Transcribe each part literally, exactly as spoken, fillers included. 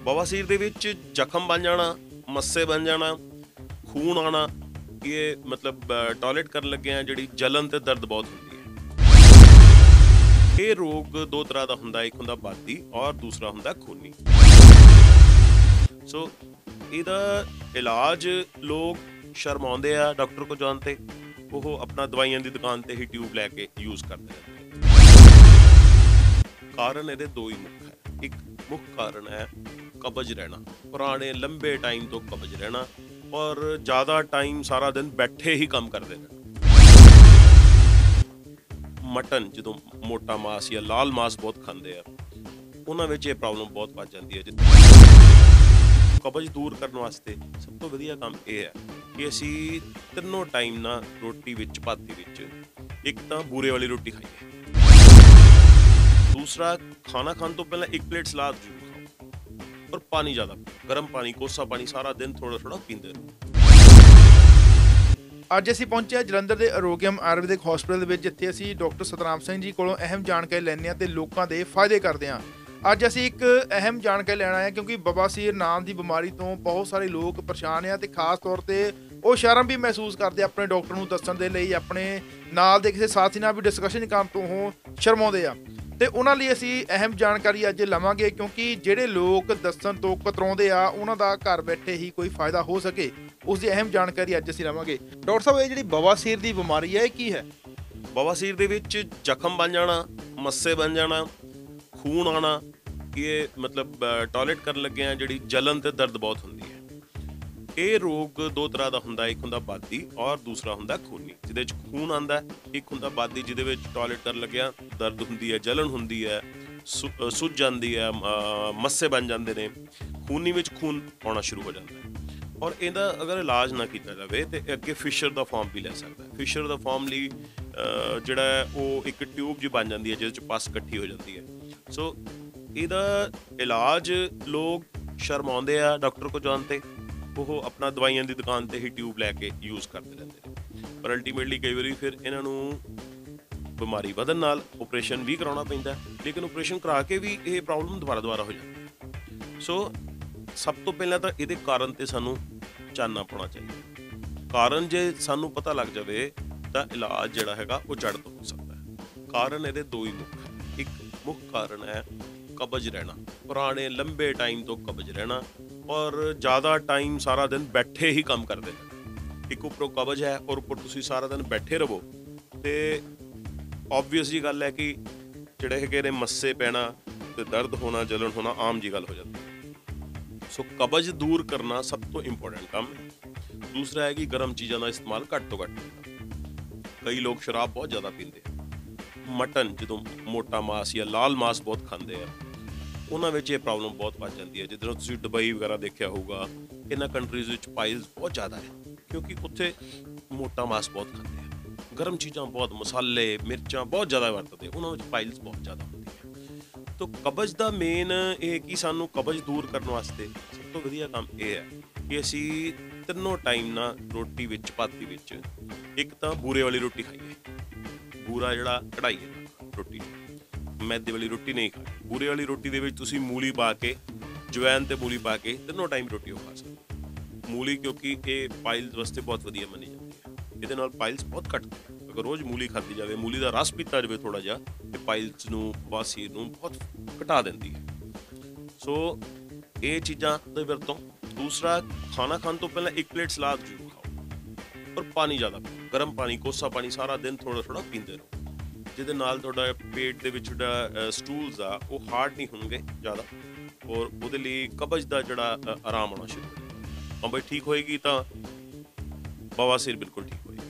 ਬਵਾਸੀਰ ਦੇ ਵਿੱਚ ਜ਼ਖਮ ਬਣ ਜਾਣਾ, ਮੱਸੇ ਬਣ ਜਾਣਾ, ਖੂਨ ਆਉਣਾ, ਇਹ ਮਤਲਬ ਟਾਇਲਟ ਕਰਨ ਲੱਗੇ ਆ ਜਿਹੜੀ ਜਲਨ ਤੇ ਦਰਦ ਬਹੁਤ ਹੁੰਦੀ ਹੈ। ਇਹ ਰੋਗ ਦੋ ਤਰ੍ਹਾਂ ਦਾ ਹੁੰਦਾ, ਇੱਕ ਹੁੰਦਾ ਬਾਦੀ ਔਰ ਦੂਸਰਾ ਹੁੰਦਾ ਖੂਨੀ। ਸੋ ਇਹਦਾ ਇਲਾਜ ਲੋਕ ਸ਼ਰਮਾਉਂਦੇ ਆ ਡਾਕਟਰ ਕੋਲ ਜਾਣ ਤੇ, ਉਹ ਆਪਣਾ ਦਵਾਈਆਂ ਦੀ ਦੁਕਾਨ ਤੇ ਹੀ ਟਿਊਬ ਲੈ ਕੇ ਯੂਜ਼ ਕਰਦੇ ਰਹਿੰਦੇ। ਕਾਰਨ ਇਹਦੇ ਦੋ ਹੀ ਮੁੱਖ ਹੈ। ਇੱਕ ਮੁੱਖ ਕਾਰਨ ਹੈ ਕਬਜ਼ ਰਹਿਣਾ, ਪੁਰਾਣੇ ਲੰਬੇ ਟਾਈਮ ਤੋਂ ਕਬਜ਼ ਰਹਿਣਾ ਔਰ ਜ਼ਿਆਦਾ ਟਾਈਮ ਸਾਰਾ ਦਿਨ ਬੈਠੇ ਹੀ ਕੰਮ ਕਰਦੇ ਰਹਿਣਾ। ਮਟਨ ਜਦੋਂ ਮੋਟਾ ਮਾਸ ਜਾਂ ਲਾਲ ਮਾਸ ਬਹੁਤ ਖਾਂਦੇ ਆ, ਉਹਨਾਂ ਵਿੱਚ ਇਹ ਪ੍ਰੋਬਲਮ ਬਹੁਤ ਵੱਧ ਜਾਂਦੀ ਹੈ। ਕਬਜ਼ ਦੂਰ ਕਰਨ ਵਾਸਤੇ ਸਭ ਤੋਂ ਵਧੀਆ ਕੰਮ ਇਹ ਹੈ ਕਿ ਅਸੀਂ ਤਿੰਨੋਂ ਟਾਈਮ ਨਾ ਰੋਟੀ ਵਿੱਚ ਭਾਤੀ ਵਿੱਚ ਇੱਕ ਤਾਂ ਬੂਰੇ ਵਾਲੀ ਰੋਟੀ ਖਾਈਏ, दूसरा खाना खाने तो पहले एक प्लेट सलाद जरूर खाओ और पानी ज़्यादा, गर्म पानी, कोसा पानी सारा दिन थोड़ा थोड़ा पींदे रहो। ਅੱਜ ਅਸੀਂ ਪਹੁੰਚੇ ਹਾਂ ਜਲੰਧਰ ਦੇ ਆਰੋਗਿਅਮ ਆਯੁਰਵੈਦਿਕ ਹਸਪਤਾਲ ਦੇ ਵਿੱਚ, ਜਿੱਥੇ ਅਸੀਂ ਡਾਕਟਰ ਸਤਨਾਮ ਸਿੰਘ ਜੀ ਕੋਲੋਂ ਅਹਿਮ ਜਾਣਕਾਰੀ ਲੈਂਦੇ ਹਾਂ ਤੇ ਲੋਕਾਂ ਦੇ ਫਾਇਦੇ ਕਰਦੇ ਹਾਂ। ਅੱਜ ਅਸੀਂ ਇੱਕ ਅਹਿਮ ਜਾਣਕਾਰੀ ਲੈਣਾ ਹੈ ਕਿਉਂਕਿ ਬਵਾਸੀਰ ਨਾਮ ਦੀ ਬਿਮਾਰੀ ਤੋਂ ਬਹੁਤ ਸਾਰੇ ਲੋਕ ਪਰੇਸ਼ਾਨ ਆ ਤੇ ਖਾਸ ਤੌਰ ਤੇ ਉਹ ਸ਼ਰਮ ਵੀ ਮਹਿਸੂਸ ਕਰਦੇ ਆਪਣੇ ਡਾਕਟਰ ਨੂੰ ਦੱਸਣ ਦੇ ਲਈ, ਆਪਣੇ ਨਾਲ ਦੇ ਕਿਸੇ ਸਾਥੀ ਨਾਲ ਵੀ ਡਿਸਕਸ਼ਨ ਕਰਨ ਤੋਂ ਉਹ ਸ਼ਰਮਾਉਂਦੇ ਆ ਤੇ ਉਹਨਾਂ ਲਈ ਅਸੀਂ ਅਹਿਮ ਜਾਣਕਾਰੀ ਅੱਜ ਲਵਾਂਗੇ ਕਿਉਂਕਿ ਜਿਹੜੇ ਲੋਕ ਦੱਸਣ ਤੋਂ ਕਤਰਾਉਂਦੇ ਆ ਉਹਨਾਂ ਦਾ ਘਰ ਬੈਠੇ ਹੀ ਕੋਈ ਫਾਇਦਾ ਹੋ ਸਕੇ, ਉਸ ਦੀ ਅਹਿਮ ਜਾਣਕਾਰੀ ਅੱਜ ਅਸੀਂ ਲਵਾਂਗੇ। ਡਾਕਟਰ ਸਾਹਿਬ, ਇਹ ਜਿਹੜੀ ਬਵਾਸੀਰ ਦੀ ਬਿਮਾਰੀ ਹੈ ਇਹ ਕੀ ਹੈ? ਬਵਾਸੀਰ ਦੇ ਵਿੱਚ ਜ਼ਖਮ ਬਣ ਜਾਣਾ, ਮੱਸੇ ਬਣ ਜਾਣਾ, ਖੂਨ ਆਉਣਾ, ਇਹ ਮਤਲਬ ਟਾਇਲਟ ਕਰਨ ਲੱਗੇ ਆ ਜਿਹੜੀ ਜਲਨ ਤੇ ਦਰਦ ਬਹੁਤ ਹੁੰਦੀ ਹੈ। ਇਹ ਰੋਗ ਦੋ ਤਰ੍ਹਾਂ ਦਾ ਹੁੰਦਾ, ਇੱਕ ਹੁੰਦਾ ਬਾਦੀ ਔਰ ਦੂਸਰਾ ਹੁੰਦਾ ਖੂਨੀ। ਜਿਹਦੇ ਵਿੱਚ ਖੂਨ ਆਉਂਦਾ, ਇੱਕ ਹੁੰਦਾ ਬਾਦੀ ਜਿਹਦੇ ਵਿੱਚ ਟਾਇਲਟ ਕਰਨ ਲੱਗਿਆ ਦਰਦ ਹੁੰਦੀ ਹੈ, ਜਲਨ ਹੁੰਦੀ ਹੈ, ਸੁੱਜ ਜਾਂਦੀ ਹੈ, ਮੱਸੇ ਬਣ ਜਾਂਦੇ ਨੇ। ਖੂਨੀ ਵਿੱਚ ਖੂਨ ਆਉਣਾ ਸ਼ੁਰੂ ਹੋ ਜਾਂਦਾ ਹੈ ਔਰ ਇਹਦਾ ਅਗਰ ਇਲਾਜ ਨਾ ਕੀਤਾ ਜਾਵੇ ਤੇ ਅੱਗੇ ਫਿਸ਼ਰ ਦਾ ਫਾਰਮ ਵੀ ਲੈ ਸਕਦਾ ਹੈ। ਫਿਸ਼ਰ ਦਾ ਫਾਰਮ ਲਈ ਜਿਹੜਾ ਉਹ ਇੱਕ ਟਿਊਬ ਜਿਹੀ ਬਣ ਜਾਂਦੀ ਹੈ ਜਿਹਦੇ 'ਚ ਪਸ ਇਕੱਠੀ ਹੋ ਜਾਂਦੀ ਹੈ। ਸੋ ਇਹਦਾ ਇਲਾਜ ਲੋਕ ਸ਼ਰਮਾਉਂਦੇ ਆ ਡਾਕਟਰ ਕੋਲ ਜਾਣ ਤੇ, ਉਹ ਆਪਣਾ ਦਵਾਈਆਂ ਦੀ ਦੁਕਾਨ ਤੇ ਹੀ ਟਿਊਬ ਲੈ ਕੇ ਯੂਜ਼ ਕਰਦੇ ਰਹਿੰਦੇ ਨੇ। ਪਰ ਅਲਟੀਮੇਟਲੀ ਕਈ ਵਾਰੀ ਫਿਰ ਇਹਨਾਂ ਨੂੰ ਬਿਮਾਰੀ ਵਧਣ ਨਾਲ ਆਪਰੇਸ਼ਨ ਵੀ ਕਰਾਉਣਾ ਪੈਂਦਾ, ਲੇਕਿਨ ਆਪਰੇਸ਼ਨ ਕਰਾ ਕੇ ਵੀ ਇਹ ਪ੍ਰੋਬਲਮ ਦੁਬਾਰਾ ਦੁਬਾਰਾ ਹੋ ਜਾਂਦੀ ਹੈ। ਸੋ ਸਭ ਤੋਂ ਪਹਿਲਾਂ ਤਾਂ ਇਹਦੇ ਕਾਰਨ ਤੇ ਸਾਨੂੰ ਚਾਨਣਾ ਪਾਉਣਾ ਚਾਹੀਦਾ। ਕਾਰਨ ਜੇ ਸਾਨੂੰ ਪਤਾ ਲੱਗ ਜਾਵੇ ਤਾਂ ਇਲਾਜ ਜਿਹੜਾ ਹੈਗਾ ਉਹ ਜੜ ਤੋਂ ਹੋ ਸਕਦਾ ਹੈ। ਕਾਰਨ ਇਹਦੇ ਦੋ ਹੀ ਮੁੱਖ ਹੈ। ਇੱਕ ਮੁੱਖ ਕਾਰਨ ਹੈ ਕਬਜ਼ ਰਹਿਣਾ, ਪੁਰਾਣੇ ਲੰਬੇ ਟਾਈਮ ਤੋਂ ਕਬਜ਼ ਰਹਿਣਾ ਔਰ ਜ਼ਿਆਦਾ ਟਾਈਮ ਸਾਰਾ ਦਿਨ ਬੈਠੇ ਹੀ ਕੰਮ ਕਰਦੇ ਰਹਿਣਾ। ਇੱਕ ਉੱਪਰੋਂ ਕਬਜ਼ ਹੈ ਔਰ ਉੱਪਰ ਤੁਸੀਂ ਸਾਰਾ ਦਿਨ ਬੈਠੇ ਰਹੋ ਤੇ ਓਬਵੀਅਸ ਜੀ ਗੱਲ ਹੈ ਕਿ ਜਿਹੜੇ ਹੈਗੇ ਨੇ ਮੱਸੇ ਪੈਣਾ ਤੇ ਦਰਦ ਹੋਣਾ, ਜਲਨ ਹੋਣਾ ਆਮ ਜੀ ਗੱਲ ਹੋ ਜਾਂਦੀ ਹੈ। ਸੋ ਕਬਜ਼ ਦੂਰ ਕਰਨਾ ਸਭ ਤੋਂ ਇੰਪੋਰਟੈਂਟ ਕੰਮ ਹੈ। ਦੂਸਰਾ ਹੈ ਕਿ ਗਰਮ ਚੀਜ਼ਾਂ ਦਾ ਇਸਤੇਮਾਲ ਘੱਟ ਤੋਂ ਘੱਟ। ਕਈ ਲੋਕ ਸ਼ਰਾਬ ਬਹੁਤ ਜ਼ਿਆਦਾ ਪੀਂਦੇ ਆ, ਮਟਨ ਜਦੋਂ ਮੋਟਾ ਮਾਸ ਜਾਂ ਲਾਲ ਮਾਸ ਬਹੁਤ ਖਾਂਦੇ ਆ, ਉਹਨਾਂ ਵਿੱਚ ਇਹ ਪ੍ਰੋਬਲਮ ਬਹੁਤ ਵੱਧ ਜਾਂਦੀ ਹੈ। ਜਿੱਦਾਂ ਤੁਸੀਂ ਦੁਬਈ ਵਗੈਰਾ ਦੇਖਿਆ ਹੋਊਗਾ, ਇਹਨਾਂ ਕੰਟਰੀਜ਼ ਵਿੱਚ ਪਾਈਲਸ ਬਹੁਤ ਜ਼ਿਆਦਾ ਹੈ ਕਿਉਂਕਿ ਉੱਥੇ ਮੋਟਾ ਮਾਸ ਬਹੁਤ ਖਾਂਦੇ ਆ, ਗਰਮ ਚੀਜ਼ਾਂ ਬਹੁਤ, ਮਸਾਲੇ ਮਿਰਚਾਂ ਬਹੁਤ ਜ਼ਿਆਦਾ ਵਰਤਦੇ, ਉਹਨਾਂ ਵਿੱਚ ਪਾਈਲਸ ਬਹੁਤ ਜ਼ਿਆਦਾ ਹੁੰਦੀ ਹੈ। ਤਾਂ ਕਬਜ਼ ਦਾ ਮੇਨ ਇਹ ਕਿ ਸਾਨੂੰ ਕਬਜ਼ ਦੂਰ ਕਰਨ ਵਾਸਤੇ ਸਭ ਤੋਂ ਵਧੀਆ ਕੰਮ ਇਹ ਹੈ ਕਿ ਅਸੀਂ ਤਿੰਨੋਂ ਟਾਈਮ ਨਾ ਰੋਟੀ ਵਿੱਚ ਭਾਤੀ ਵਿੱਚ ਇੱਕ ਤਾਂ ਬੂਰੇ ਵਾਲੀ ਰੋਟੀ ਖਾਈਏ। ਬੂਰਾ ਜਿਹੜਾ ਕਢਾਈ ਹੈ ਰੋਟੀ, ਮੈਦੇ ਵਾਲੀ ਰੋਟੀ ਨਹੀਂ ਖਾਣੀ। ਬੂਰੇ ਵਾਲੀ ਰੋਟੀ ਦੇ ਵਿੱਚ ਤੁਸੀਂ ਮੂਲੀ ਪਾ ਕੇ, ਜਵੈਨ ਤੇ ਮੂਲੀ ਪਾ ਕੇ ਤਿੰਨੋਂ ਟਾਈਮ ਰੋਟੀ ਉਹ ਖਾ ਸਕਦੇ। ਮੂਲੀ ਕਿਉਂਕਿ ਇਹ ਪਾਈਲਸ ਵਾਸਤੇ ਬਹੁਤ ਵਧੀਆ ਮੰਨੀ ਜਾਂਦੀ ਹੈ, ਇਹਦੇ ਨਾਲ ਪਾਈਲਸ ਬਹੁਤ ਘੱਟ। ਅਗਰ ਰੋਜ਼ ਮੂਲੀ ਖਾਧੀ ਜਾਵੇ, ਮੂਲੀ ਦਾ ਰਸ ਪੀਤਾ ਜਾਵੇ ਥੋੜ੍ਹਾ ਜਿਹਾ, ਤੇ ਪਾਈਲਸ ਨੂੰ, ਬਵਾਸੀਰ ਨੂੰ ਬਹੁਤ ਘਟਾ ਦਿੰਦੀ ਹੈ। ਸੋ ਇਹ ਚੀਜ਼ਾਂ ਦੀ ਵਰਤੋਂ। ਦੂਸਰਾ, ਖਾਣਾ ਖਾਣ ਤੋਂ ਪਹਿਲਾਂ ਇੱਕ ਪਲੇਟ ਸਲਾਦ ਜ਼ਰੂਰ ਖਾਓ ਔਰ ਪਾਣੀ ਜ਼ਿਆਦਾ ਪੀਓ, ਗਰਮ ਪਾਣੀ, ਕੋਸਾ ਪਾਣੀ ਸਾਰਾ ਦਿਨ ਥੋੜ੍ਹਾ ਥੋੜ੍ਹਾ ਪੀਂਦੇ ਰਹੋ, ਜਿਹਦੇ ਨਾਲ ਤੁਹਾਡਾ ਪੇਟ ਦੇ ਵਿੱਚ ਜਿਹੜਾ ਸਟੂਲਸ ਆ ਉਹ ਹਾਰਡ ਨਹੀਂ ਹੋਣਗੇ ਜ਼ਿਆਦਾ ਔਰ ਉਹਦੇ ਲਈ ਕਬਜ਼ ਦਾ ਜਿਹੜਾ ਆਰਾਮ ਆਉਣਾ ਸ਼ੁਰੂ ਹੋ ਜਾਂਦਾ। ਹਾਂ ਬਈ ਠੀਕ ਹੋਏਗੀ ਤਾਂ ਬਵਾਸੀਰ ਬਿਲਕੁਲ ਠੀਕ ਹੋਏਗੀ।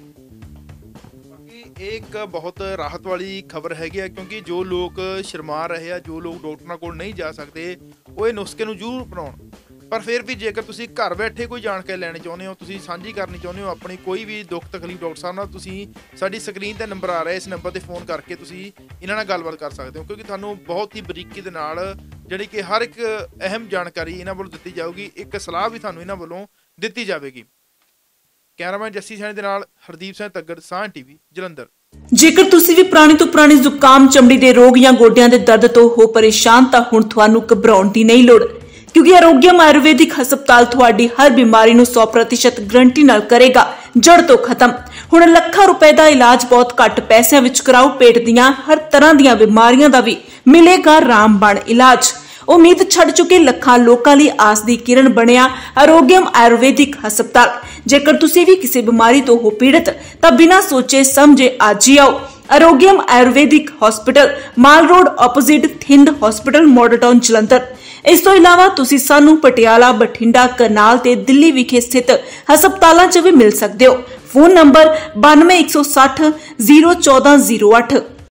ਬਾਕੀ ਇਹ ਇੱਕ ਬਹੁਤ ਰਾਹਤ ਵਾਲੀ ਖਬਰ ਹੈਗੀ ਹੈ ਕਿਉਂਕਿ ਜੋ ਲੋਕ ਸ਼ਰਮਾ ਰਹੇ ਆ, ਜੋ ਲੋਕ ਡਾਕਟਰਾਂ ਕੋਲ ਨਹੀਂ ਜਾ ਸਕਦੇ, ਉਹ ਇਹ ਨੁਸਖੇ ਨੂੰ ਜ਼ਰੂਰ ਅਪਣਾਉਣ। ਪਰ ਫਿਰ ਵੀ ਜੇਕਰ ਤੁਸੀਂ ਘਰ ਬੈਠੇ ਕੋਈ ਜਾਣਕਾਰੀ ਲੈਣੀ ਚਾਹੁੰਦੇ ਹੋ, ਤੁਸੀਂ ਸਾਂਝੀ ਕਰਨੀ ਚਾਹੁੰਦੇ ਹੋ ਆਪਣੀ ਕੋਈ ਵੀ ਦੁੱਖ ਤਕਲੀਫ ਡਾਕਟਰ ਸਾਹਿਬ ਨਾਲ, ਤੁਸੀਂ ਸਾਡੀ ਸਕਰੀਨ 'ਤੇ ਨੰਬਰ ਆ ਰਿਹਾ, ਇਸ ਨੰਬਰ 'ਤੇ ਫੋਨ ਕਰਕੇ ਤੁਸੀਂ ਇਹਨਾਂ ਨਾਲ ਗੱਲਬਾਤ ਕਰ ਸਕਦੇ ਹੋ ਕਿਉਂਕਿ ਤੁਹਾਨੂੰ ਬਹੁਤ ਹੀ ਬਰੀਕੀ ਦੇ ਨਾਲ ਜਿਹੜੀ ਕਿ ਹਰ ਇੱਕ ਅਹਿਮ ਜਾਣਕਾਰੀ ਇਹਨਾਂ ਵੱਲੋਂ ਦਿੱਤੀ ਜਾਊਗੀ, ਇੱਕ ਸਲਾਹ ਵੀ ਤੁਹਾਨੂੰ ਇਹਨਾਂ ਵੱਲੋਂ ਦਿੱਤੀ ਜਾਵੇਗੀ। ਕੈਮਰਾਮੈਨ ਜੱਸੀ ਸੈਣੀ ਦੇ ਨਾਲ ਹਰਦੀਪ ਸਿੰਘ ਤੱਗੜ, ਸਾਂਝ ਟੀਵੀ, ਜਲੰਧਰ। ਜੇਕਰ ਤੁਸੀਂ ਵੀ ਪੁਰਾਣੀ ਤੋਂ ਪੁਰਾਣੀ ਜ਼ੁਕਾਮ, ਚਮੜੀ ਦੇ ਰੋਗ ਜਾਂ ਗੋਡਿਆਂ ਦੇ ਦਰਦ ਤੋਂ ਹੋ ਪਰੇਸ਼ਾਨ ਤਾਂ ਹੁਣ ਤੁਹਾਨੂੰ ਘਬਰਾਉਣ ਦੀ ਨਹੀਂ ਲੋੜ, क्योंकि आरोग्यम आयुर्वेदिक हस्पताल ਤੁਹਾਡੀ हर बीमारी ਨੂੰ सौ प्रतिशत गारंटी ਨਾਲ ਕਰੇਗਾ जड़ तो खत्म। ਹੁਣ ਲੱਖਾਂ रुपए ਦਾ इलाज बहुत घट पैसों ਵਿੱਚ कराओ। पेट ਦੀਆਂ हर तरह ਦੀਆਂ बीमारियां ਦਾ भी मिलेगा रामबाण इलाज। उम्मीद छड़ चुके ਲੱਖਾਂ ਲੋਕਾਂ ਲਈ ਆਸ ਦੀ किरण ਬਣਿਆ आरोग्यम आयुर्वेदिक हस्पताल। जेकर तुसी भी किसी बीमारी तो हो पीड़ित ਤਾਂ बिना सोचे समझे आज ही आओ। Arogyam Ayurvedic hospital, mall road opposite Thind hospital, model town Jalandhar. इस तो इलावा तुसी सानू पटियाला, बठिंडा, करनाल ते दिल्ली विखे स्थित हस्पतालों च भी मिल सकते हो। फोन नंबर बानवे एक सौ साठ जीरो चौदह जीरो अठ।